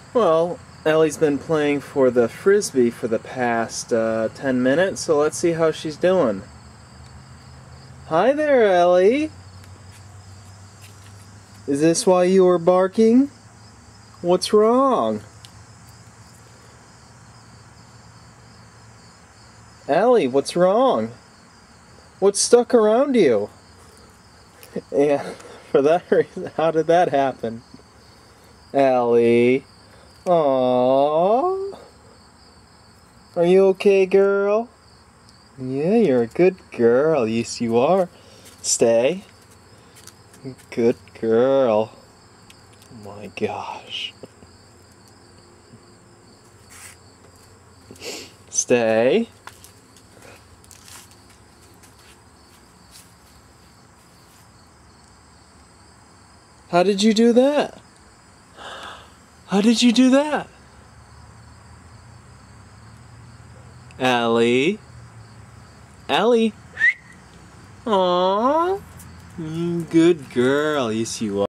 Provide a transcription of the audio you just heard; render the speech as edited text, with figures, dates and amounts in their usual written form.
Well, Ellie's been playing for the Frisbee for the past 10 minutes, so let's see how she's doing. Hi there, Ellie. Is this why you were barking? What's wrong? Ellie, what's wrong? What's stuck around you? And for that reason, how did that happen? Ellie. Aww. Are you okay, girl? Yeah, you're a good girl. Yes, you are. Stay. Good girl. Oh my gosh. Stay. How did you do that? How did you do that? Ellie? Ellie? Aww. Good girl. Yes, you are.